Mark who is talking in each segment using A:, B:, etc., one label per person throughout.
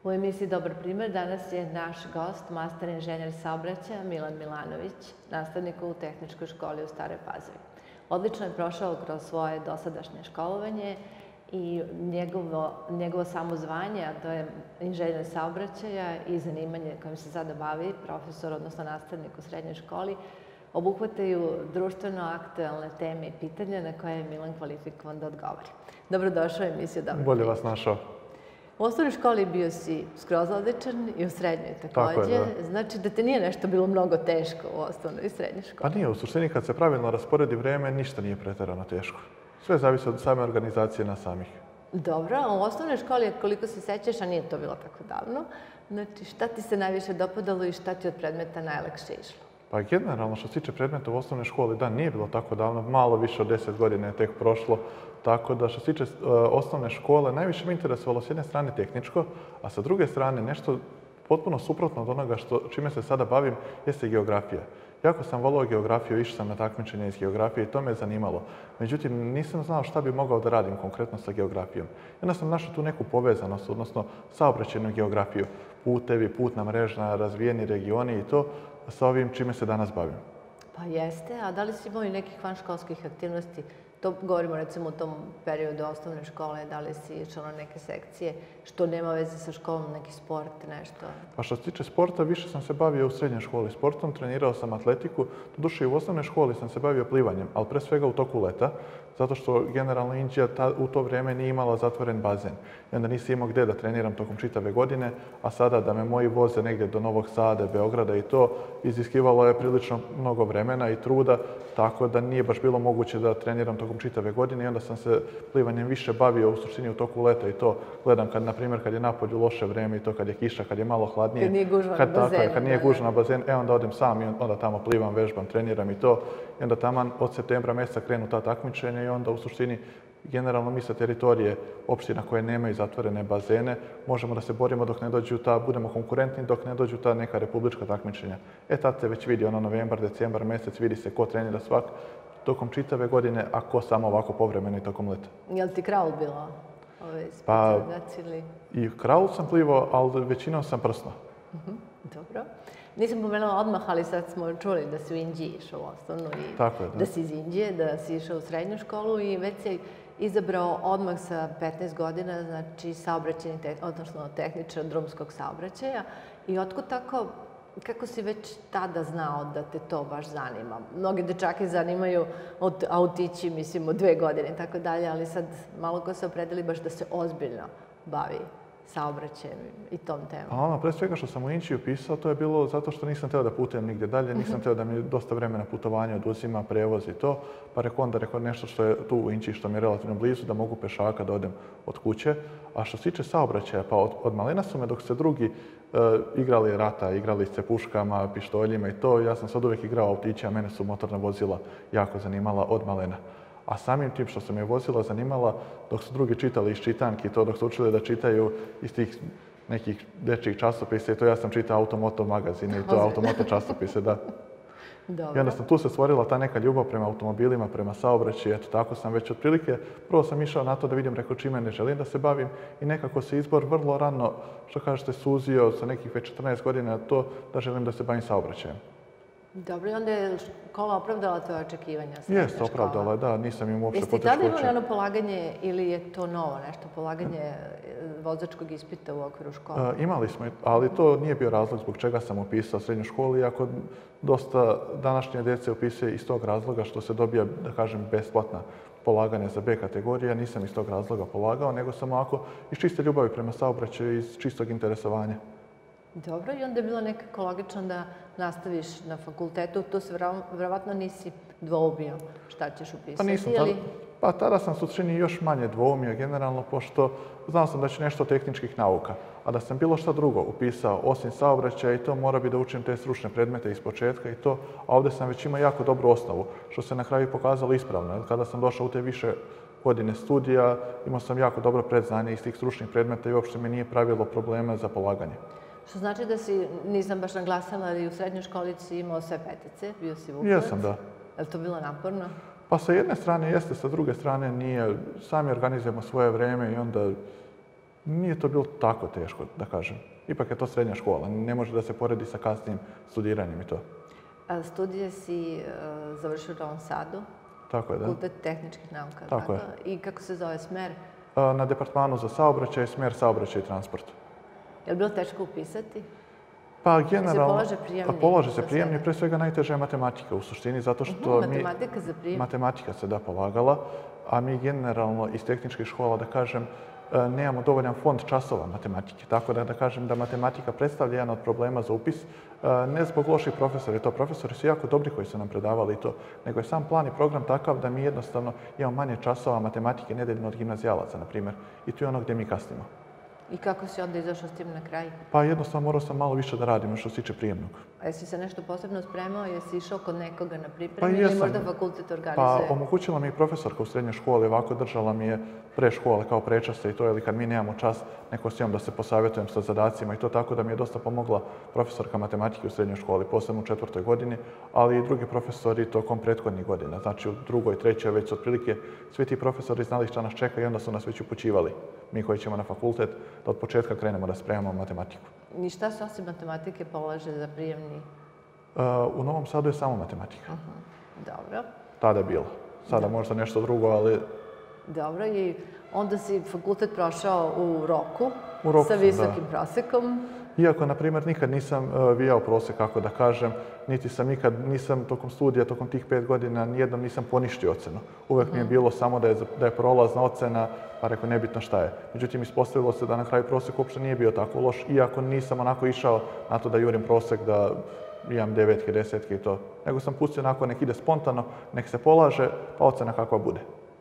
A: U emisiji Dobar primer danas je naš gost, master inženjer saobraćaja Milan Milanović, nastavnik u Tehničkoj školi u Staroj Pazovi. Odlično je prošao kroz svoje dosadašnje školovanje i njegovo samo zvanje, a to je inženjer saobraćaja i zanimanje kojim se sada bavi, profesor, odnosno nastavnik u srednjoj školi, obuhvataju društveno aktuelne teme i pitanja na koje je Milan kvalifikovan da odgovori. Dobrodošao u emisiju Dobar primer.
B: Bolje vas našao.
A: U osnovnoj školi bio si skroz odličan i u srednjoj takođe.
B: Tako je, da.
A: Znači da te nije nešto bilo mnogo teško u osnovnoj i srednjoj školi.
B: Pa nije, u suštini kad se pravilno rasporedi vreme, ništa nije pretjerano teško. Sve zavisi od same organizacije nas samih.
A: Dobro, a u osnovnoj školi, koliko se sećaš, a nije to bilo tako davno, znači šta ti se najviše dopadalo i šta ti od predmeta najlakše išlo?
B: Pa generalno, što se tiče predmeta u osnovnoj školi, da, nije bilo tako davno, malo više od 10 godina je tek prošlo. Tako da, što se tiče osnovne škole, najviše me interesovalo s jedne strane tehničko, a sa druge strane nešto potpuno suprotno od onoga čime se sada bavim, jeste geografija. Jako sam volio geografiju, išao sam na takmičenje iz geografije i to me zanimalo. Međutim, nisam znao šta bi mogao da radim konkretno sa geografijom. Onda sam našao tu neku povezanost, odnosno saobraćajnu geografiju, putevi, putna mreža, razvijeni regioni i to sa ovim čime se danas bavim.
A: Pa jeste, a da li si imao i nekih vanškolskih aktivnosti? To govorimo recimo u tom periodu osnovne škole, da li si išao na neke sekcije, što nema veze sa školom, neki sport, nešto?
B: Pa što se tiče sporta, više sam se bavio u srednjoj školi sportom, trenirao sam atletiku, doduše i u osnovnoj školi sam se bavio plivanjem, ali pre svega u toku leta, zato što generalno Inđija u to vrijeme nije imala zatvoren bazen. I onda nisi imao gdje da treniram tokom čitave godine, a sada da me moji voze negdje do Novog Sada, Beograda i to, iziskivalo je prilično mnogo vremena i truda, tako da nije baš bilo moguće da treniram tokom čitave godine i onda sam se plivanjem više bavio u suštini u toku leta i to gledam na primjer kad je napolju loše vrijeme i to kad je kiša, kad je malo hladnije.
A: Kad nije gužva na bazenu.
B: Kad nije gužva na bazen, onda odem sam i onda tamo plivam, vežbam, treniram i to. I onda taman od septembra mjeseca krenu ta takmičenja i onda u suštini generalno mi sa teritorije opština koje nemaju zatvorene bazene možemo da se borimo dok ne dođu budemo konkurentni dok ne dođu ta neka republička takmičenja. Tad se već vidi novembar, decembar mjesec, vidi se ko trenira svak tokom čitave godine, a ko samo ovako povremeno i tokom leta.
A: Je li ti kraul bilo
B: I kraul sam plivao, ali većinom sam prsno.
A: Dobro. Nisam pomenula odmah, ali sad smo čuli da si u Inđiji išao u osnovnu i da si iz Inđije, da si išao u srednju školu i već si izabrao odmah sa 15 godina, znači saobraćajni, odnosno tehničar drumskog saobraćaja. I otkud tako, kako si već tada znao da te to baš zanima? Mnogi dečaki zanimaju od autići, mislim, od 2 godine i tako dalje, ali sad malo ko se opredeli baš da se ozbiljno bavi saobraćajem i tom temom.
B: Pre svega što sam u Inđiju pisao, to je bilo zato što nisam teo da putujem nigdje dalje, nisam teo da mi dosta vremena putovanja oduzima, prevoz i to, pa rekao nešto što je tu u Inđiji, što mi je relativno blizu, da mogu pešaka da odem od kuće. A što se tiče saobraćaja, pa od malena su me dok se drugi igrali rata, igrali se puškama, pištoljima i to, ja sam sad uvijek igrao autiće, a mene su motorna vozila jako zanimala od malena. A samim tim što su me vozila zanimala, dok su drugi čitali iz čitanki, to dok su učili da čitaju iz tih nekih dečjih časopisa i to ja sam čitao Automoto magazine i to Automoto časopise, da. I onda sam tu se stvorila ta neka ljubav prema automobilima, prema saobraćaju, eto tako sam već otprilike, prvo sam išao na to da vidim čime ne želim da se bavim i nekako se izbor vrlo rano, što kažete, suzio sa nekih već 14 godina to da želim da se bavim saobraćajem.
A: Dobro, i onda je škola opravdala tvoje očekivanja?
B: Jeste, opravdala, da, nisam im uopšte poteškoća.
A: Jeste tada imali polaganje ili je to novo nešto, polaganje vozačkog ispita u okviru škole?
B: Imali smo, ali to nije bio razlog zbog čega sam upisao srednju školu, iako dosta današnje djece upisuje iz tog razloga što se dobija, da kažem, besplatna polaganje za B kategorija. Nisam iz tog razloga polagao, nego sam ovako iz čiste ljubavi prema saobraćaju i iz čistog interesovanja.
A: Dobro, i onda je bilo nekako logično da nastaviš na fakultetu. Tu se verovatno nisi dvoumio šta ćeš upisati.
B: Pa nisam. Pa tada sam se u suštini još manje dvoumio generalno, pošto znao sam da ću nešto tehničkih nauka. A da sam bilo šta drugo upisao, osim saobraćaja i to, mora bi da učim te stručne predmete iz početka i to, a ovdje sam već imao jako dobru osnovu, što se na kraju pokazalo ispravno. Kada sam došao u te više godine studija, imao sam jako dobro predznanje iz tih stručnih predmeta i uopšte mi nije pravilo problema za polaganje.
A: Što znači da si, nisam baš naglasila, ali u srednjoj školici imao sve petice, bio si vukovac.
B: Jesam, da.
A: Je li to bilo naporno?
B: Pa sa jedne strane jeste, sa druge strane nije. Sami organizujemo svoje vreme i onda Nije to bilo tako teško, da kažem. Ipak je to srednja škola, ne može da se poredi sa kasnijim studiranjem i to.
A: Studije si završio u Novom Sadu?
B: Tako je, da.
A: Fakultet tehničkih nauka,
B: tako je.
A: I kako se zove smer?
B: Na departmanu za saobraćaj, smer saobraćaj i transport.
A: Je li bilo teško upisati?
B: Pa generalno, polaže se prijemni, pre svega najteža je matematika u suštini, zato što
A: matematika za prijem?
B: Matematika se polagala, a mi generalno iz tehničkih škola, da kažem, nemamo dovoljan fond časova matematike. Tako da kažem da matematika predstavlja jedan od problema za upis, ne zbog loših profesora, to profesori su jako dobri koji su nam predavali to, nego je sam plan i program takav da mi jednostavno imamo manje časova matematike nedeljno od gimnazijalaca, na primjer. I to je ono gdje mi kasnimo.
A: I kako si onda izašao s tim na kraj?
B: Pa jednostavno morao sam malo više da radim što se tiče prijemnog.
A: A jesi se nešto posebno spremao? Jesi išao kod nekoga na pripremi ili možda fakultet organizuje?
B: Pa omogućila mi i profesorka u srednjoj školi, ovako držala mi je pre škole kao prečaste i to, ili kad mi nemamo čas, neko s njom da se posavjetujem sa zadacima i to, tako da mi je dosta pomogla profesorka matematike u srednjoj školi, posebno u 4. godini, ali i drugi profesori tokom prethodnih godina. Znači u 2. i 3. već su otprilike svi ti profesori znali šta nas čeka i onda su nas već upućivali, mi koji ćemo na fakultet, da od početka krenemo da spremamo matematiku.
A: I šta se osim matematike polaže za prijemni?
B: U Novom Sadu je samo matematika.
A: Dobro.
B: Tada je bilo. Sada možda nešto drugo, ali...
A: Dobro, i onda si fakultet prošao u roku sa visokim prosekom.
B: Iako, na primjer, nikad nisam vijao prosek, kako da kažem, niti sam nisam tokom studija, tokom tih 5 godina, nijednom nisam poništio ocenu. Uvijek mi je bilo samo da je prolazna ocena, pa rekao, nebitno šta je. Međutim, ispostavilo se da na kraju prosek uopšte nije bio tako loš, iako nisam onako išao na to da jurim prosek, da imam 9, 10 i to. Nego sam pustio onako, nek ide spontano, nek se polaže, pa ocena kakva bude.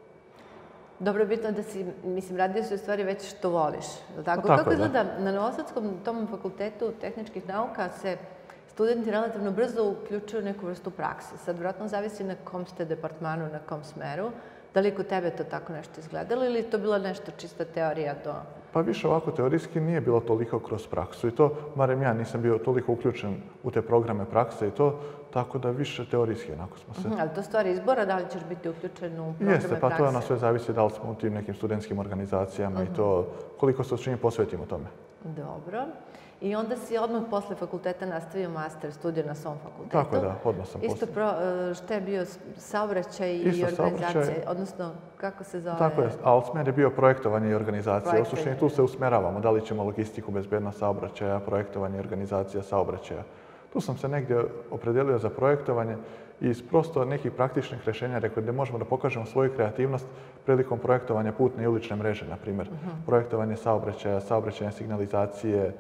A: Dobro, bitno je da si, mislim, radio si u stvari već što voliš. Tako? Kako izgleda na Novosadskom tom fakultetu tehničkih nauka se studenti relativno brzo uključuju neku vrstu prakse. Sad, vjerojatno zavisi na kom ste departmanu, na kom smeru. Da li kod tebe to tako nešto izgledalo ili je to bila nešto čista teorija do...
B: Pa više ovako teorijski nije bilo toliko kroz praksu i to, barem ja nisam bio toliko uključen u te programe prakse i to, tako da više teorijski onako smo se...
A: Ali to stvari izbora, da li ćeš biti uključen u programe prakse?
B: Jeste, pa to ono sve zavisi da li smo u tim nekim studentskim organizacijama i to, koliko se učinje posvetimo tome.
A: Dobro. I onda si odmah posle fakulteta nastavio master studije na svom fakultetu.
B: Tako je, da, odmah sam
A: Isto što je bio saobraćaj i organizacija, odnosno kako se zove?
B: Tako je, ali smer je bio projektovanje i organizacija. U suštini tu se usmeravamo, da li ćemo logistiku, bezbednost saobraćaja, projektovanje i organizacija saobraćaja. Tu sam se negdje opredelio za projektovanje i iz prosto nekih praktičnih rješenja rekao da možemo da pokažemo svoju kreativnost prilikom projektovanja putne i ulične mreže, na primjer. Projektovanje saobraćaja, saobraćajne signalizacije,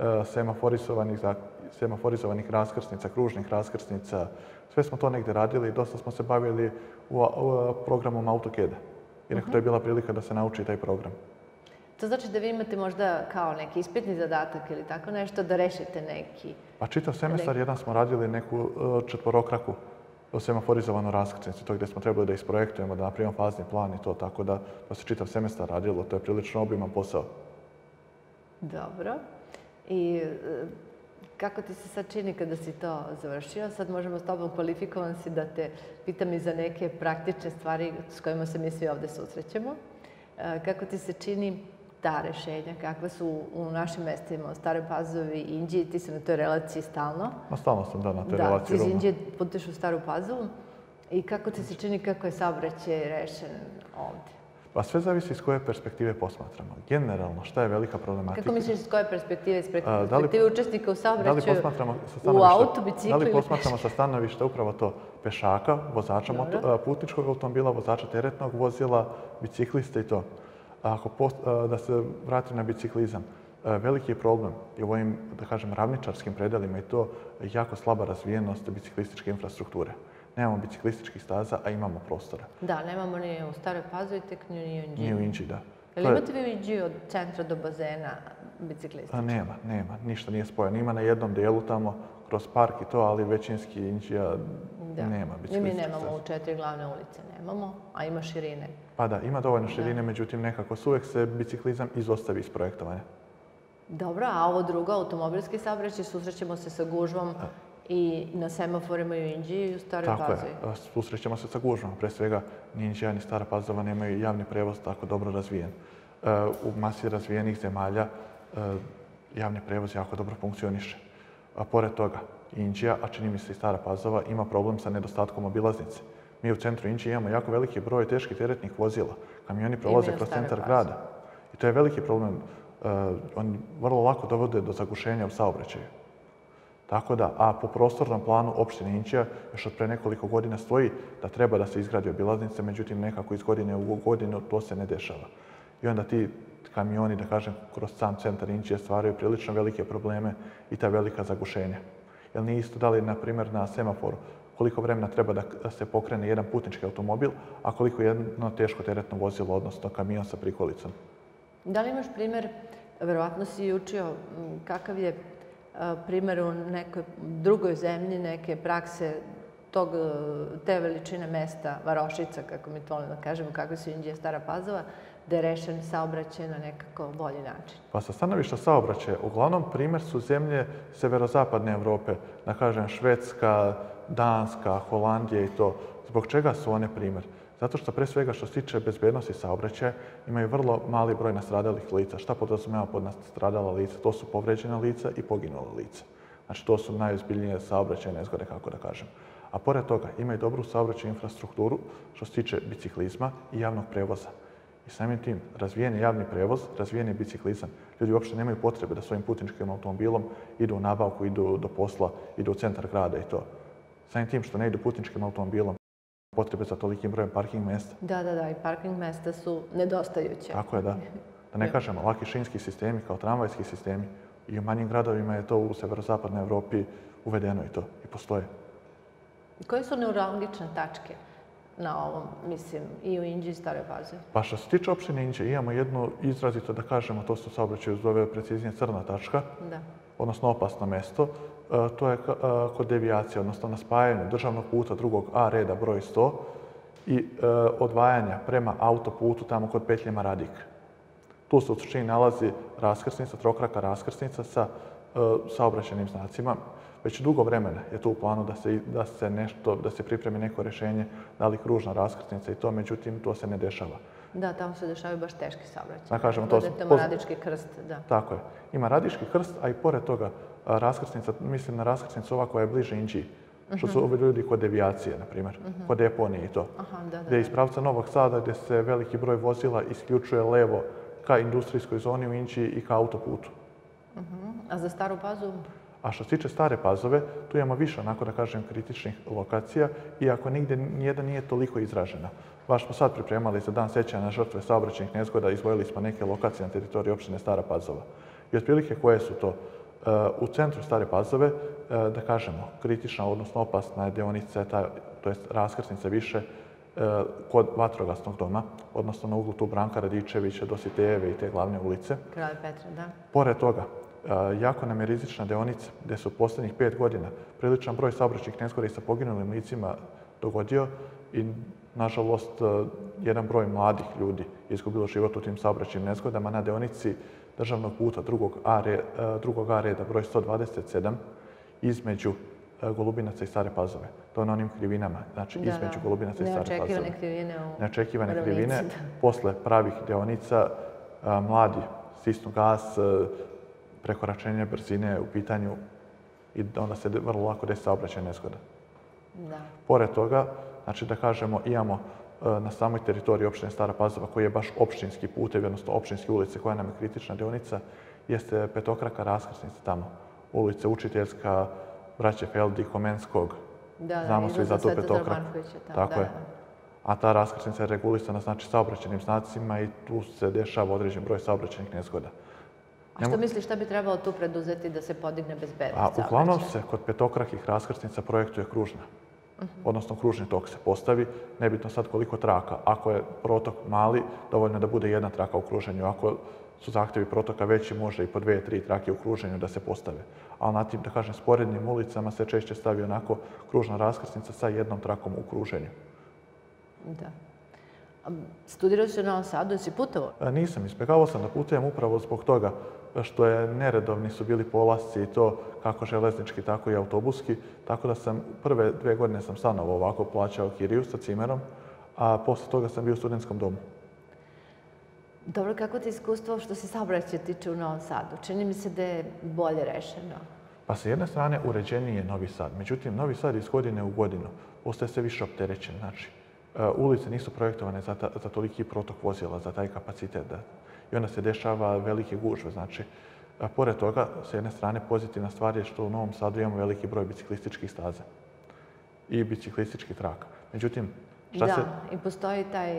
B: semaforizovanih raskrsnica, kružnih raskrsnica. Sve smo to negdje radili i dosta smo se bavili programom AutoCAD-a. I nekako to je bila prilika da se nauči taj program.
A: To znači da vi imate možda kao neki ispitni zadatak ili tako nešto, da rešite neki...
B: Pa čitav semestar jedan smo radili neku četvorokraku semaforizovanu raskrsnicu, to gdje smo trebali da isprojektujemo, da napravimo fazni plan i to, tako da se čitav semestar radilo. To je prilično obiman posao.
A: Dobro. I kako ti se sad čini kada si to završio? Sad možemo s tobom kvalifikovan si da te pitam i za neke praktične stvari s kojima se mi svi ovdje susrećemo. Kako ti se čini ta rešenja? Kakve su u našim mestima, u Staroj Pazovi i Inđiji? Ti si na toj relaciji stalno.
B: Stalno sam, da, na toj relaciji.
A: Da, ti iz Inđije putuješ u Staru Pazovu. I kako ti se čini kako je saobraćaj rešen ovdje?
B: Pa sve zavisi iz koje perspektive posmatramo. Generalno, šta je velika problematika?
A: Kako misliš iz koje perspektive? Iz perspektive učesnika u saobraćaju, u autu, biciklu?
B: Da li posmatramo sa stanovišta upravo to pešaka, vozača putničkog automobila, vozača teretnog vozila, biciklista i to? Da se vratim na biciklizam. Veliki je problem i u ovim, da kažem, ravničarskim predelima i to jako slaba razvijenost biciklističke infrastrukture. Nemamo biciklističkih staza, a imamo prostora.
A: Da, nemamo ni u Staroj Pazovi, tek ni u Inđiji.
B: Ni u Inđiji, da.
A: Jel imate vi u Inđiji od centra do bazena biciklistički?
B: Nema. Ništa nije spojeno. Ima na jednom dijelu tamo kroz park i to, ali većinski Inđija nema biciklističkih staza.
A: Mi nemamo u 4 glavne ulice, a ima širine.
B: Pa da, ima dovoljno širine, međutim nekako uvijek se biciklizam izostavi iz projektovanja.
A: Dobro, a ovo drugo, automobilski saobraćaj, susrećemo se sa gužvom i na semaforima i u Inđiji i u Staroj Pazovi.
B: Tako je, susrećemo se sa gužvom. Pre svega, ni Inđija ni Stara Pazova nemaju javni prevoz tako dobro razvijen. u masi razvijenih zemalja javni prevoz jako dobro funkcioniše. A pored toga, Inđija, a čini mi se i Stara Pazova, ima problem sa nedostatkom obilaznice. Mi u centru Inđije imamo jako veliki broj teških teretnih vozila. Kamioni prolaze kroz centar grada. I to je veliki problem. Oni vrlo lako dovode do zagušenja u saobraćaju. Tako da, a po prostornom planu opštine Inđija još od pre nekoliko godina stoji da treba da se izgradi obilaznica, međutim nekako iz godine u godinu to se ne dešava. I onda ti kamioni, da kažem, kroz sam centar Inđije stvaraju prilično velike probleme i ta velika zagušenja. Jer nije isto da li, na primjer, na semaforu koliko vremena treba da se pokrene jedan putnički automobil, a koliko jedno teško teretno vozilo, odnosno kamion sa prikolicom.
A: Da li imaš primjer, verovatno si učio, kakav je primjer u nekoj drugoj zemlji, neke prakse te veličine mesta, varošica, kako mi to volimo da kažemo, kako su Inđija, Stara Pazova, da je rešen saobraćaj na nekako bolji način?
B: Pa sa stanovišta saobraćaja, uglavnom primjer su zemlje severozapadne Evrope, da kažem Švedska, Danska, Holandija i to. Zbog čega su one primjer? Zato što pre svega što se tiče bezbednosti saobraćaja imaju vrlo mali broj nastradalih lica. Šta podrazumeva pod nastradala lica? To su povređena lica i poginula lica. Znači to su najozbiljnije saobraćajne nezgode, kako da kažem. A pored toga imaju dobru saobraćajnu infrastrukturu što se tiče biciklizma i javnog prevoza. I samim tim razvijen je javni prevoz, razvijen je biciklizam. Ljudi uopšte nemaju potrebe da svojim putničkim automobilom idu u nabavku, idu do posla, idu u centar grada i to. Samim tim što ne idu putničkim automobilom, potrebe za tolikim brojem parking mesta.
A: Da, i parking mesta su nedostajuće.
B: Tako je, da. Da ne kažemo, laki šinski sistemi kao tramvajski sistemi. I u manjim gradovima je to u severozapadnoj Evropi uvedeno i to, i postoje.
A: Koje su neuralgične tačke na ovom, mislim, i u Inđiji i Staroj Pazovi?
B: Pa što se tiče opštine Inđije, imamo jednu izrazito, da kažemo, to se u saobraćaju zove preciznije crna tačka, odnosno opasno mesto. To je kod devijacije, odnosno na spajanju državnog puta drugog A reda broj 100 i odvajanja prema autoputu tamo kod petlje Maradik. Tu se u suštini nalazi raskrsnica, trokraka raskrsnica sa saobraćajnim znacima. Već dugo vremena je to u planu da se pripremi neko rješenje, da li kružna raskrsnica i to, međutim, to se ne dešava.
A: Da, tamo se dešavaju baš teški saobraćaj.
B: Da kažemo,
A: to Radički krst, da.
B: Tako je. Ima Radički krst, a i pored toga raskrsnica, mislim na raskrsnicu ova koja je bliže Inđiji, što su ovi ljudi kod devijacije, na primjer, kod deponije i to. Gdje je iz pravca Novog Sada, gdje se veliki broj vozila isključuje levo ka industrijskoj zoni u Inđiji i ka autoputu.
A: A za Staru Pazovu?
B: A što se tiče Stare Pazove, tu imamo više, onako da kažem, kritičnih lokacija, iako nigdje nijedan nije toliko izražena. Baš smo sad pripremali za dan sjećanja na žrtve saobraćajnih nezgoda, izdvojili smo neke lokacije na teritoriji opštine Stara Pazova. I otprilike koje su to? U centru Stare Pazove, da kažemo, kritična, odnosno opasna dionica, to je raskrsnica više kod vatrogasnog doma, odnosno na uglu tu Branka Radičevića, Dositejeve i te glavne ulice.
A: Kralja Petra, da.
B: Pored toga, jako nam je rizična deonica gdje se u posljednjih 5 godina priličan broj saobraćajnih nezgoda i sa poginulim licima dogodio i, nažalost, jedan broj mladih ljudi je izgubilo život u tim saobraćajnim nezgodama na deonici državnog puta drugog A reda broj 127 između Golubinaca i Stare Pazove. To je na onim krivinama, znači između Golubinaca i Stare Pazove.
A: Neočekivane krivine u
B: Neočekivane krivine. Posle pravih deonica mladi stisnu gas, prekoračenje brzine u pitanju i onda se vrlo lako desi saobraćajna nezgoda. Pored toga, znači da kažemo, imamo na samoj teritoriji opštine Stara Pazova, koji je baš opštinski putev, odnosno opštinske ulice, koja nam je kritična deonica, jeste petokraka raskrsnica tamo. Ulice Učiteljska, Braće Feldi, Komenskog. Znamo svi za tu petokraku. Tako je. A ta raskrsnica je regulisana, znači, saobraćajnim znacima i tu se dešava određen broj saobraćajnih nezgoda.
A: A što misliš, šta bi trebalo tu preduzeti da se podigne bezbednost saobraćaja?
B: Uglavnom se kod petokrakih raskrsnica projektuje kružna. Odnosno, kružni tok se postavi, nebitno sad koliko traka. Ako je protok mali, dovoljno da bude jedna traka u kruženju. Ako su zahtjevi protoka veći, može i po 2-3 trake u kruženju da se postave. Ali na tim, da kažem, sporednim ulicama se češće stavi onako kružna raskrsnica sa jednom trakom u kruženju.
A: Da. Studirao si u Novom Sadu, jesi putovao?
B: Nisam, izbjegavao sam da putujem upravo zbog toga što je neredovni su bili polasci i to kako železnički, tako i autobuski. Tako da sam prve 2 godine sam stanovao ovako, plaćao kiriju sa cimerom, a posle toga sam bio u studentskom domu.
A: Dobro, kako ti iskustvo što se saobraćaja tiče u Novom Sadu? Čini mi se da je bolje rešeno.
B: Pa sa jedne strane uređeniji je Novi Sad. Međutim, Novi Sad iz godine u godinu postaje sve više opterećen. Znači, ulice nisu projektovane za toliki protok vozila, za taj kapacitet. I onda se dešava velike gužve. Znači, pored toga, sa jedne strane, pozitivna stvar je što u Novom Sadu imamo veliki broj biciklističkih staza i biciklističkih traka. Međutim,
A: i postoji taj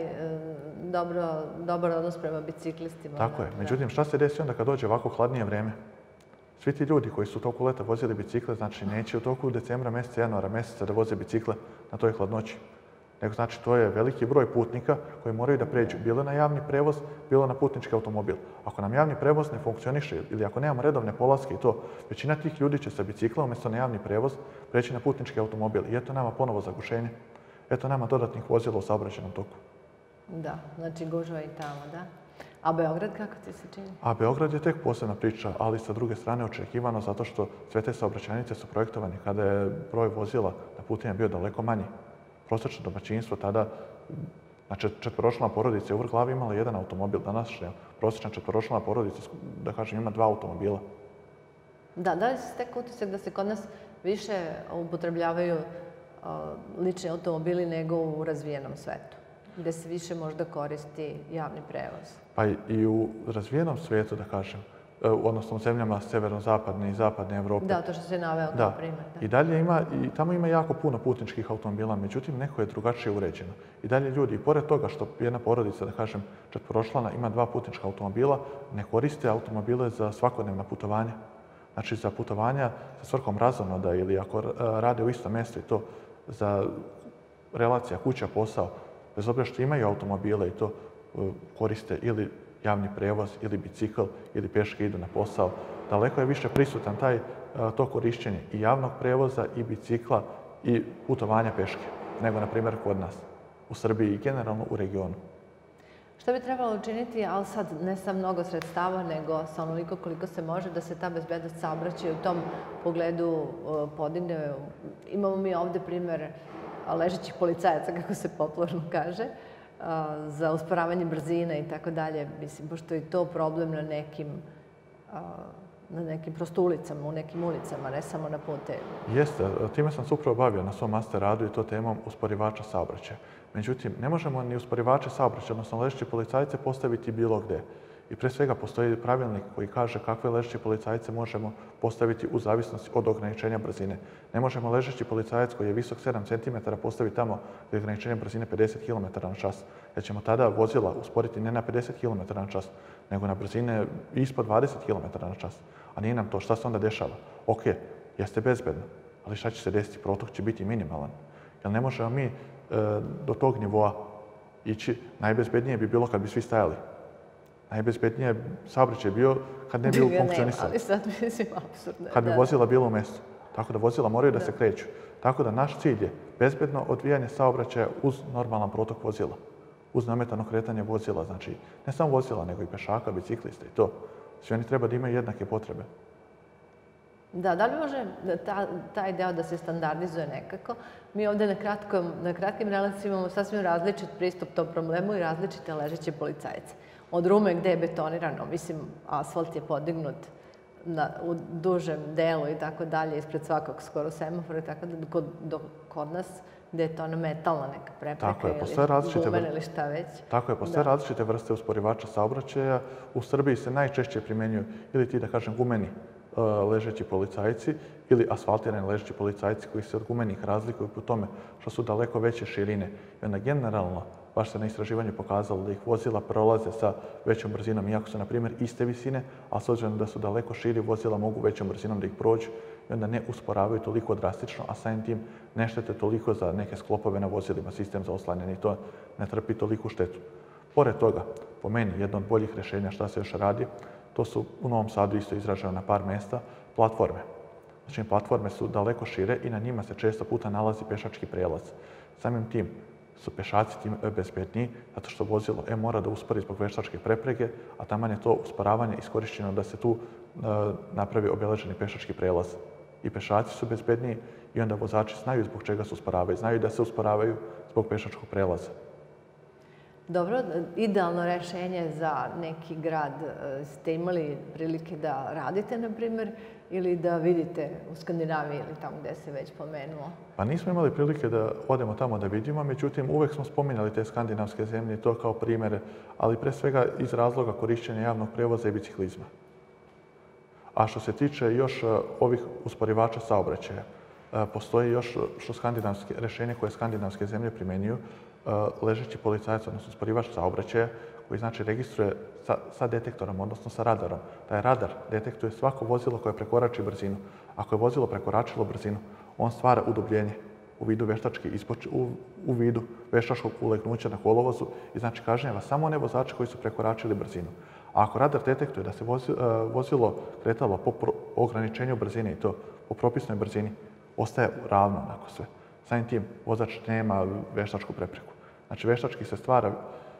A: dobar odnos prema biciklistima.
B: Tako je. Međutim, šta se desi onda kad dođe ovako hladnije vreme? Svi ti ljudi koji su u toku leta vozili bicikle, znači neće u toku decembra mjeseca, januara mjeseca da voze bicikle na toj hladnoći. Nego znači to je veliki broj putnika koji moraju da pređu bilo na javni prevoz, bilo na putnički automobil. Ako nam javni prevoz ne funkcioniše ili ako nemamo redovne polaske i to, većina tih ljudi će sa bicikla umjesto na javni prevoz preći na putnički automobil. I eto nama ponovo zagušenje. Eto nama dodatnih vozila u saobraćajnom toku.
A: Da, znači gužva i tamo, da. A Beograd kako ti se čini?
B: A Beograd je tek posebna priča, ali sa druge strane očekivano zato što sve te saobraćajnice su projektovane kada je broj vozila na putima bio daleko manji. Prosječno domaćinstvo tada, znači četvoročlana porodica je u glavi imala jedan automobil. Danas prosječna četvoročlana porodica, da kažem, ima 2 automobila.
A: Da li se tek utisak da se kod nas više upotrebljavaju lični automobili nego u razvijenom svetu, gde se više možda koristi javni prevoz?
B: Pa i u razvijenom svetu, da kažem, odnosno u zemljama severozapadne i zapadne Evrope.
A: Da, to što se naveo kao primjer.
B: I dalje i tamo ima jako puno putničkih automobila, međutim neko je drugačije uređeno. I dalje ljudi, i pored toga što jedna porodica, da kažem, četvoročlana ima 2 putnička automobila, ne koriste automobile za svakodnevna putovanja. Znači za putovanja sa svrhom razonoda ili ako rade u istom mjestu i to za relacija kuća, posao, bez obzira što imaju automobile i to koriste ili javni prevoz, ili bicikl, ili peške idu na posao. Daleko je više prisutan to korišćenje i javnog prevoza, i bicikla, i putovanja peške, nego, na primjer, kod nas, u Srbiji i generalno u regionu.
A: Što bi trebalo učiniti, ali sad ne sa mnogo sredstava, nego sa onoliko koliko se može, da se ta bezbednost saobraćaja u tom pogledu podigne? Imamo mi ovde primjer ležećih policajaca, kako se popularno kaže, za usporavanje brzine i tako dalje. Mislim, pošto je to problem na nekim prosto ulicama, u nekim ulicama, ne samo na putevima.
B: Jeste, time sam se upravo bavio na svom master radu i to temom usporivača saobraćaja. Međutim, ne možemo ni usporivače saobraćaja, odnosno ležeće policajce, postaviti bilo gde. I pre svega postoji pravilnik koji kaže kakve ležeće policajce možemo postaviti u zavisnosti od ograničenja brzine. Ne možemo ležeći policajac koji je visok 7 cm postaviti tamo gdje je ograničenje brzine 50 km na čas. Jer ćemo tada vozila usporiti ne na 50 km na čas, nego na brzine ispod 20 km na čas. A nije nam to. Šta se onda dešava? Ok, jeste bezbedno, ali šta će se desiti? Protok će biti minimalan. Jer ne možemo mi do tog nivoa ići. Najbezbednije bi bilo kad bi svi stajali. Najbezbednije saobraćaj bio kad ne bi funkcionisali.
A: Ali sad mislim apsurdno.
B: Kad bi vozila bilo u mestu. Tako da vozila moraju da se kreću. Tako da naš cilj je bezbedno odvijanje saobraćaja uz normalan protok vozila. Uz neometano kretanje vozila. Znači, ne samo vozila, nego i pešaka, biciklista i to. Svi oni treba da imaju jednake potrebe.
A: Da li može taj deo da se standardizuje nekako? Mi ovde na kratkim relacijama imamo sasvim različit pristup tom problemu i različite ležeće policajce. Od Rume gde je betonirano, mislim, asfalt je podignut u dužem delu i tako dalje, ispred svakog skoro semafora, tako da kod nas gde je to ona metalna neka prepreka ili gumen ili šta već.
B: Tako je, postoje različite vrste usporivača saobraćaja. U Srbiji se najčešće primenjuju ili ti, da kažem, gumeni ležeći policajci ili asfaltirani ležeći policajci koji se od gumenih razlikuju po tome što su daleko veće širine. I onda generalno, baš se na istraživanju pokazalo da ih vozila prolaze sa većom brzinom, iako su, na primjer, iste visine, a s obzirom da su daleko širi, vozila mogu većom brzinom da ih prođu i onda ne usporavaju toliko drastično, a samim tim ne štete toliko za neke sklopove na vozilima, sistem za oslanjanje i to ne trpi toliku štetu. Pored toga, po meni, jedno od boljih rješenja šta se još radi, to su u Novom Sadu isto izraženo na par mjesta, platforme. Znači, platforme su daleko šire i na njima se često puta nalazi pešački prijelaz. Samim tim su pešaci tim bezbedniji, zato što vozilo mora da uspori zbog pešačke preprege, a taman je to usporavanje iskorišćeno da se tu napravi obeleženi pešački prijelaz. I pešaci su bezbedniji i onda vozači znaju zbog čega se usporavaju, znaju da se usporavaju zbog pešačkog prijelaza.
A: Dobro, idealno rešenje za neki grad, ste imali prilike da radite, na primjer, ili da vidite u Skandinaviji ili tamo gde se već pomenuo?
B: Pa nismo imali prilike da odemo tamo da vidimo, međutim uvek smo spominjali te skandinavske zemlje i to kao primere, ali pre svega iz razloga korišćenja javnog prevoza i biciklizma. A što se tiče još ovih usporivača saobraćaja, postoji još rešenje koje skandinavske zemlje primenjuju, ležeći policajac, odnosno usporivač saobraćaja, koji znači registruje sa detektorom, odnosno sa radarom. Taj radar detektuje svako vozilo koje prekorači brzinu. Ako je vozilo prekoračilo brzinu, on stvara udubljenje u vidu veštačkog ulegnuća na kolovozu i znači kažnjava samo one vozače koji su prekoračili brzinu. A ako radar detektuje da se vozilo kretalo po ograničenju brzine i to po propisnoj brzini, ostaje ravno onako sve. Samim tim, vozač nema veštačku prepreku. Znači, veštački se stvara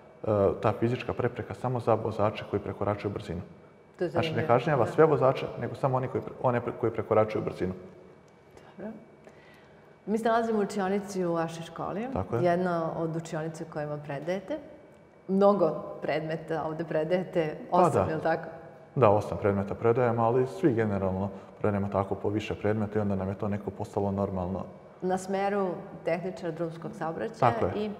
B: ta fizička prepreka samo za vozače koji prekoračuju brzinu. Znači, ne kažnjava sve vozače, nego samo one koji prekoračuju brzinu.
A: Dobro. Mi se nalazimo u učionici u vašoj školi. Jedna od učionica kojima predajete. Mnogo predmeta ovde predajete, 8, je li tako?
B: Da, 8 predmeta predajem, ali svi generalno predajemo tako po više predmeta i onda nam je to neko postalo normalno.
A: Na smeru tehničar drumskog saobraćaja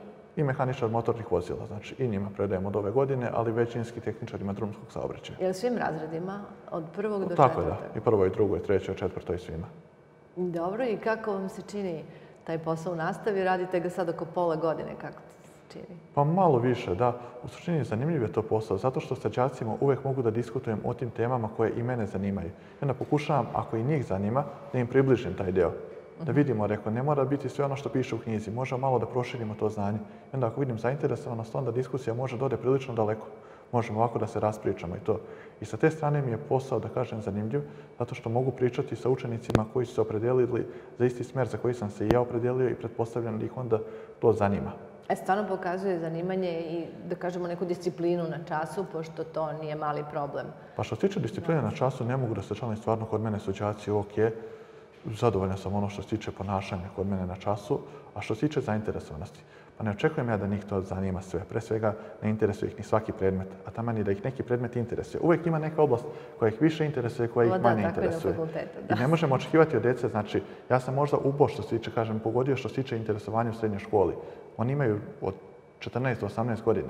B: i mehaničar motornih vozila. Znači, i njima predajemo od ove godine, ali većinski tehničarima drumskog saobraćaja.
A: Je li svim razredima? Od prvog do
B: četvrtog? Tako je, da. I prvoj, i drugoj, i trećoj, i četvrtoj i svima.
A: Dobro, i kako vam se čini taj posao u nastavi? Radite ga sad oko pola godine, kako se čini?
B: Pa malo više, da. U suštini zanimljiv je to posao, zato što sa đacima uvek mogu da diskutujem o tim temama koje i mene zanimaju. I onda pokušavam, ako i njih zanima, da im približim taj deo. Da vidimo, rekao, ne mora biti sve ono što piše u knjizi, možemo malo da proširimo to znanje. I onda ako vidim zainteresovanost, onda diskusija može da ode prilično daleko. Možemo ovako da se raspričamo i to. I sa te strane mi je posao, da kažem, zanimljiv, zato što mogu pričati sa učenicima koji su se opredelili za isti smer za koji sam se i ja opredelio i pretpostavljam da ih onda to zanima.
A: Stvarno pokazuje zanimanje i, da kažemo, neku disciplinu na času, pošto to nije mali problem.
B: Pa što se tiče discipline na času, ne mogu da se članim, stvarno kod mene su đaci ok. Zadovoljan sam ono što se tiče ponašanja kod mene na času, a što se tiče zainteresovanosti. Pa ne očekujem ja da njih to zanima sve. Pre svega ne interesuje ih ni svaki predmet, a taman i da ih neki predmet interesuje. Uvijek ima neka oblast koja ih više interesuje, koja ih manje interesuje. I ne možemo očekivati od djece, znači, ja sam možda ubo što se tiče, kažem, pogodio što se tiče interesovanja u srednjoj školi. Oni imaju od 14 do 18 godina.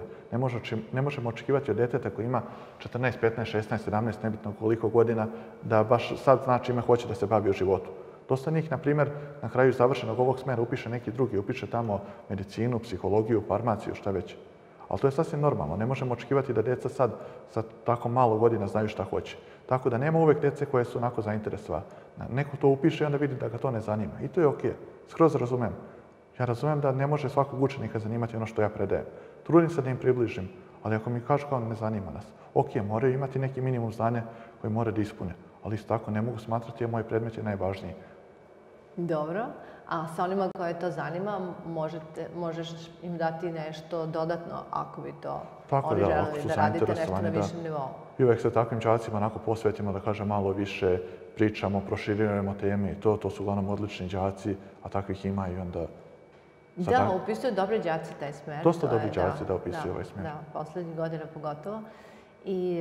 B: Ne možemo očekivati od djeteta koji ima 14, 15, 16, 17, nebitno koliko godina, da baš sad zna čime hoće da se bavi u životu. Dosta njih, na primjer, na kraju završenog ovog smera upiše neki drugi, upiše tamo medicinu, psihologiju, farmaciju, šta već. Ali to je sasvim normalno. Ne možemo očekivati da djeca sad sa tako malo godina znaju šta hoće. Tako da nema uvek djece koje su onako zainteresovane. Neko to upiše i onda vidi da ga to ne zanima. I to je ok. Skroz razumem. Ja razumem da ne može svakog učenika zanimati ono što ja predajem. Trudim se da im približim, ali ako mi kažu kao ne zanima nas, ok, moraju imati neki minimum znanja koji moraju da ispune. Ali isto tako ne mogu smatrati da moj predmet je najvažniji.
A: Dobro. A sa onima koje to zanima, možeš im dati nešto dodatno ako bi to oni želeli da radite nešto na višem nivou.
B: I uvek se takvim đacima onako posvetimo, da kažem, malo više pričamo, proširujemo teme i to su uglavnom odlični đaci, a takvih ima i onda...
A: Da, upisuju dobri đaci taj smer.
B: Dosta dobri đaci da upisuju ovaj smer.
A: Da, poslednjih godina pogotovo. I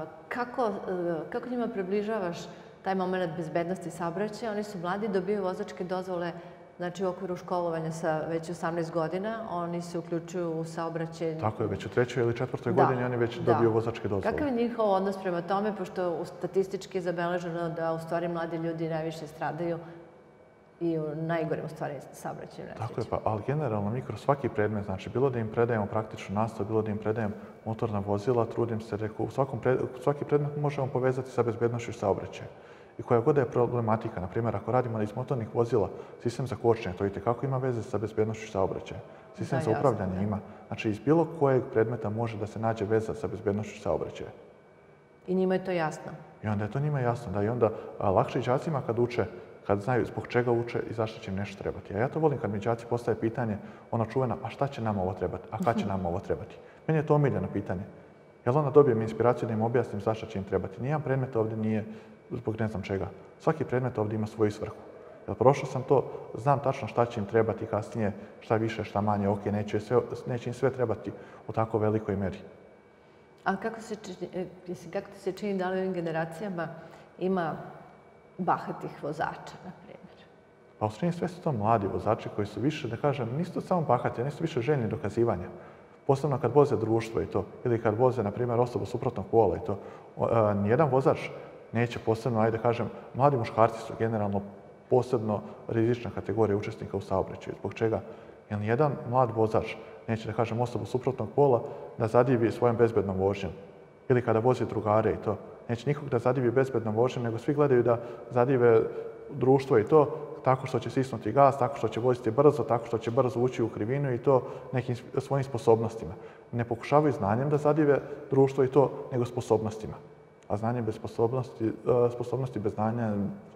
A: kako njima približavaš taj moment bezbednosti saobraćaja? Oni su mladi, dobiju vozačke dozvole, znači u okviru školovanja sa već 18 godina, oni se uključuju u saobraćaj.
B: Tako je, već u 3. ili 4. godini oni već dobiju vozačke dozvole.
A: Kakav je njihov odnos prema tome, pošto statistički je zabeleženo da u stvari mladi ljudi najviše stradaju i u najgorim, u stvari, saobraćaju nesreće.
B: Tako je, ali generalno mi kroz svaki predmet, znači bilo da im predajemo praktičnu nastavu, bilo da im predajemo motorna vozila, trudim se, rekao, svaki predmet možemo povezati sa bezbednošću saobraćaja. I koja god je problematika, na primjer, ako radimo iz motornih vozila, sistem za kočenje, to itekako ima veze sa bezbednošću saobraćaja. Sistem za upravljanje ima. Znači, iz bilo kojeg predmeta može da se nađe veza sa bezbednošću saobraćaja.
A: I njima je to jasno?
B: I onda je to njima jasno, da. I onda lakše i đacima kad uče, kad znaju zbog čega uče i zašto će im nešto trebati. A ja to volim kad mi đaci postave pitanje, ono čuveno, a šta će nam ovo trebati, a kad će nam ovo trebati? Meni je to omiljeno pitanje. Jer onda dobijem inspiraciju da im objasnim zašto će im trebati. Nijedan predmet ovdje nije zbog ne znam čega. Svaki predmet ovdje ima svoju svrhu. Jer prošao sam to, znam tačno šta će im trebati kasnije, šta više, šta manje, ok, neće im sve trebati u tako velikoj meri.
A: A kako ti se čini da li ovim generacijama ima bahatih vozača, na primjer?
B: Pa u stvari sve su to mladi vozači koji su više, da kažem, nisu to samo bahati, nisu više željni dokazivanja. Posebno kad voze društvo i to, ili kad voze, na primjer, osobu suprotnog pola i to. Nijedan vozač neće posebno, ajde da kažem, mladi muškarci su generalno posebno rizična kategorija učesnika u saobraćaju. Zbog čega? Jer nijedan mlad vozač neće, da kažem, osobu suprotnog pola da zadivi svojom bezbednom vožnjom. Ili kada vozi drugare i to. Neće nikog da zadivi bezbednom vožnjom, nego svi gledaju da zadive društvo i to tako što će stisnuti gas, tako što će voziti brzo, tako što će brzo ući u krivinu i to nekim svojim sposobnostima. Ne pokušavaju znanjem da zadive društvo i to, nego sposobnostima. A znanje bez sposobnosti bez znanja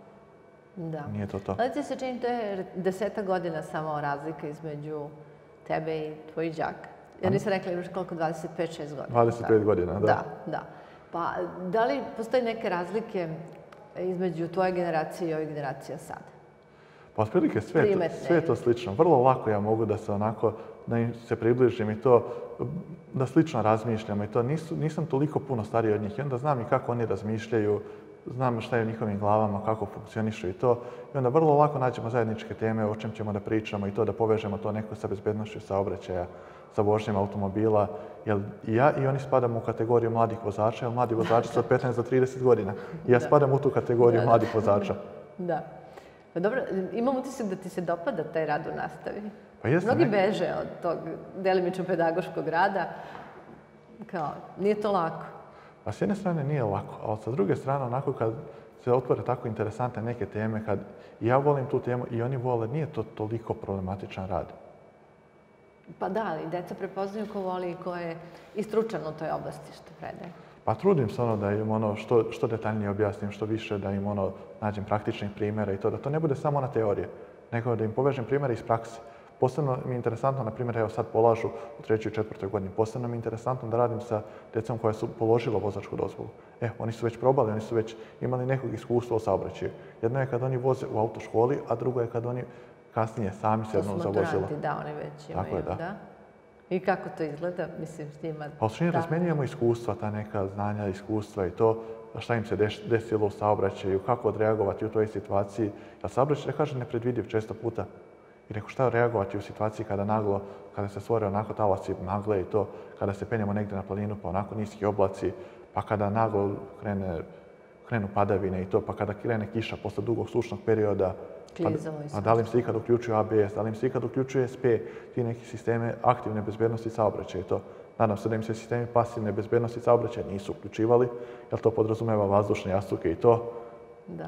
B: nije to.
A: Ali ti se čini to je 10 godina samo razlika između tebe i tvoj đak. Ja nisam rekla imaš koliko, 25-6 godina?
B: 25 godina, da.
A: Da. Pa da li postoji neke razlike između tvoje generacije i ove generacije sada?
B: Pa otprilike sve je to slično. Vrlo lako ja mogu da se onako, da im se približim i to, da slično razmišljamo i to. Nisam toliko puno stariji od njih i onda znam i kako oni razmišljaju, znam šta je u njihovim glavama, kako funkcionišu i to. I onda vrlo lako nađemo zajedničke teme o čem ćemo da pričamo i to da povežemo to neko sa bezbednošću saobraćaja, sa vožnjom automobila. Jer ja i oni spadamo u kategoriju mladih vozača, jer mladi vozači su od 15 do 30 godina. I ja spadam u tu kategoriju mladih vozača.
A: Da. Pa dobro, imam utisak da ti se dopada taj rad u nastavi.
B: Pa jeste.
A: Mnogi beže od tog delimično pedagoškog rada. Kao, nije to lako.
B: Pa s jedne strane nije lako, ali sa druge strane, onako kad se otvore tako interesantne neke teme, kad ja volim tu temu i oni vole, nije to toliko problematičan rad.
A: Pa da, ali deca prepoznaju ko voli i ko je i stručan u toj oblasti što predaje.
B: Pa trudim se da im što detaljnije objasnim, što više da im nađem praktičnih primjera i to, da to ne bude samo na teorije, nego da im povežem primjere iz prakse. Posebno mi je interesantno, na primjer, evo sad polažu u 3. i 4. godini, posebno mi je interesantno da radim sa djecom koja su položila vozačku dozvolu. Oni su već probali, oni su već imali nekog iskustva u saobraćaju. Jedno je kad oni voze u autoškoli, a drugo je kad oni kasnije sami sednu za vozilo.
A: To su maturanti, da, oni već imaju, da. I kako to izgleda, mislim, s njima?
B: Pa u suštini razmenjujemo iskustva, ta neka znanja, iskustva i to, šta im se desilo u saobraćaju, kako odreagovati u toj situaciji. Jer saobraćaj, da kažem, nepredvidiv često puta. I neko šta reagovati u situaciji kada se stvore onako talasi magle i to, kada se penjemo negdje na planinu pa onako niski oblaci, pa kada naglo krenu padavine i to, pa kada krene kiša posle dugog sušnog perioda, pa da li im se ikad uključuje ABS, da li im se ikad uključuje SP, ti neki sisteme aktivne bezbednosti saobraćaja i to. Nadam se da im se sistemi pasivne bezbednosti saobraćaja nisu uključivali, jer to podrazumeva vazdušne jastuke i to.
A: Da.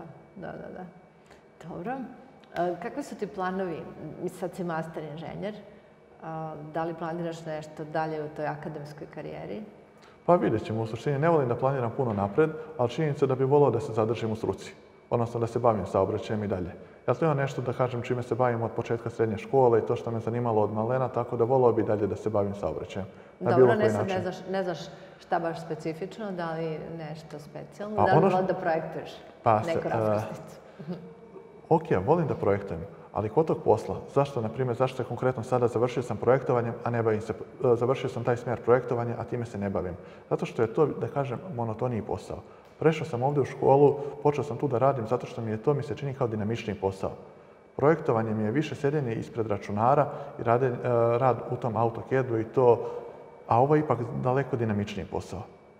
A: Dobro. Kakvi su ti planovi? Sad si master inženjer. Da li planiraš nešto dalje u toj akademskoj karijeri?
B: Pa vidjet ćemo. U suštini ne volim da planiram puno napred, ali činjenica da bi volio da se zadržim u struci. Odnosno da se bavim saobraćajem i dalje. Ja to imam nešto da kažem čime se bavim od početka srednje škole i to što me zanimalo od malena, tako da volio bi dalje da se bavim saobraćajem.
A: Dobro, ne znaš šta baš specifično, da li nešto specijalno, da li volio da projektuješ neku raskrsnicu?
B: Ok, volim da projektujem, ali kod tog posla, zašto je konkretno sada završio sam projektovanjem, a ne bavim se, završio sam taj smjer projektovanja, a time se ne bavim. Zato što je to, da kažem, monotoniji posao. Prešao sam ovdje u školu, počeo sam tu da radim zato što mi se čini kao dinamičniji posao. Projektovanje mi je više sjedenje ispred računara i rad u tom AutoCAD-u i to, a ovo je ipak daleko dinamičniji posao.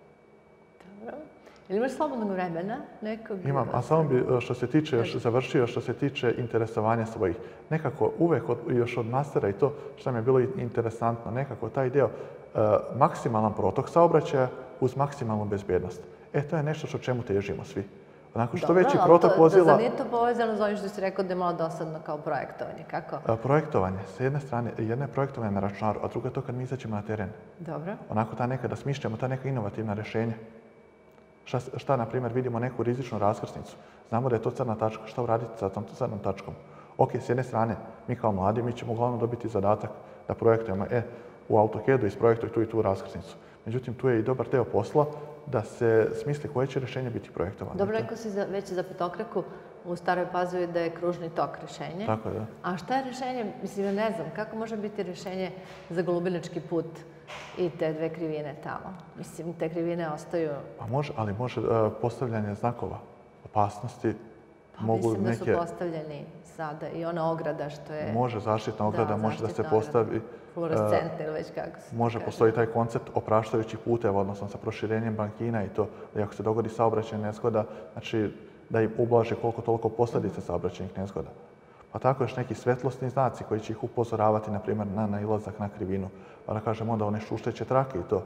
A: Ili imaš slobodnog vremena nekog?
B: Imam, a samo bi završio što se tiče interesovanja svojih. Nekako uvek još od mastera i to što mi je bilo interesantno, nekako taj deo maksimalan protok saobraćaja uz maksimalnu bezbednost. To je nešto što čemu težimo svi. Onako što veći protok vozila...
A: Zar nije to povezano za ono što si rekao da je malo dosadno kao projektovanje? Kako?
B: Projektovanje. S jedne strane, jedno je projektovanje na računaru, a drugo je to kad mi izaćemo na teren.
A: Dobro.
B: Onako ta neka da smišljamo, ta neka inovativna rješenja. Šta, na primjer, vidimo neku rizičnu raskrsnicu. Znamo da je to crna tačka. Šta uraditi sa tom crnom tačkom? Ok, s jedne strane, mi kao mladi, mi ćemo uglavnom dobiti zadatak da projektujemo, u AutoCAD-u isprojektuj tu i tu raskrsnicu. Međutim, tu je i dobar deo posla da se smisli koje će rješenje biti projektovano.
A: Dobro, rekao si već za petokraku u Staroj Pazovi da je kružni tok rješenje.
B: Tako je, da.
A: A šta je rješenje, mislim, ne znam, kako može biti rješenje za Golubinački put i te dve krivine tamo? Mislim, te krivine ostaju...
B: Pa može, ali može postavljanje znakova opasnosti.
A: Pa mislim da su postavljeni sada i ona ograda što je...
B: Može zaštitna ograda, može da se postavi...
A: Fluorescentna ili već kako se...
B: Može, postoji taj koncept opraštajućih puteva, odnosno sa proširenjem bankina i to, da ako se dogodi saobraćajna nezgoda, znači da im ublaže koliko toliko posljedice saobraćajnih nezgoda. Pa tako još neki svetlosni znaci koji će ih upozoravati, na primjer, na nailazak na krivinu. Pa da kažem onda one šušteće trake i to.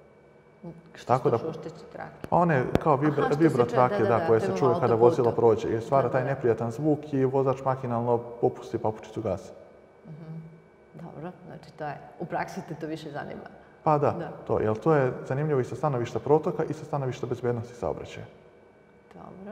A: Što su šušteće trake?
B: Pa one kao vibrotrake, koje se čuju kada vozilo prođe. Jer stvara taj neprijatan zvuk i vozač makinalno popusti papučicu gasa.
A: Dobro, znači to je, u praksi te to više zanima.
B: Pa da, to, jer to je zanimljivo i sa stanovišta protoka i sa stanovišta bezbednosti saobraćaja.
A: Dobro.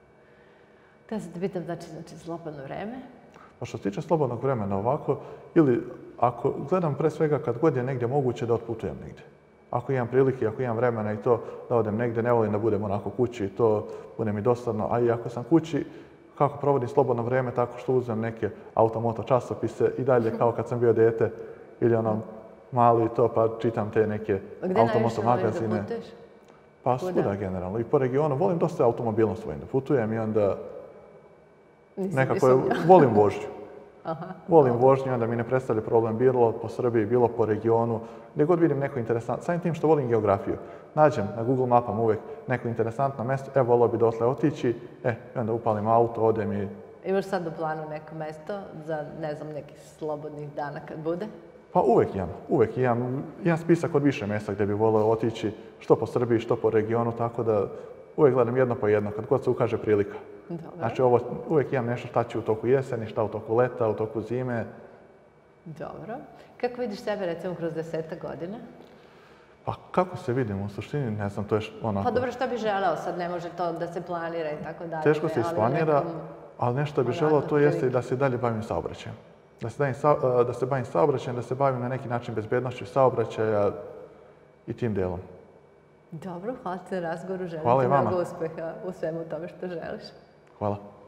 A: Da se te pitam, znači slobodno vreme?
B: Pa što se tiče slobodnog vremena ovako, ili ako gledam pre svega kad god je negdje moguće da otputujem negdje. Ako imam prilike, ako imam vremena i to da odem negdje, ne volim da budem onako kući i to bude mi dosadno. A i ako sam kući, kako provodim slobodno vrijeme, tako što uzmem neke automoto časopise i dalje kao kad sam bio dijete ili mali to, pa čitam te neke automoto magazine.
A: Gdje najviše voliš da putuješ?
B: Pa svuda generalno. I po regionu volim dosta automobilno svojim da putujem i onda nekako volim vožnju. Volim vožnju, onda mi ne predstavlja problem bilo po Srbiji, bilo po regionu. Gdje god vidim neko interesantno, samim tim što volim geografiju. Nađem na Google mapama uvek neko interesantno mjesto, volio bi dotle otići, i onda upalim auto, odem i...
A: Imaš sad u planu neko mjesto za, ne znam, nekih slobodnih dana kad bude?
B: Pa uvek imam spisak od više mjesta gdje bi volio otići, što po Srbiji, što po regionu, tako da uvek gledam jedno po jedno, kad god se ukaže prilika. Znači, uvek imam nešto šta ću u toku jeseni, šta u toku leta, u toku zime.
A: Dobro. Kako vidiš sebe, recimo, kroz 10 godina?
B: Pa kako se vidim, u suštini, ne znam, to je onako...
A: Pa dobro, što bi želeo? Sad ne može to da se planira i tako dalje.
B: Teško se isplanira, ali nešto bi želeo, to jeste i da se dalje bavim saobraćajem. Da se bavim saobraćajem, da se bavim na neki način bezbednošću saobraćaja i tim delom.
A: Dobro, hvala ti na razgovoru, želim ti mnogo uspeha u svemu tome što želiš.
B: Hvala.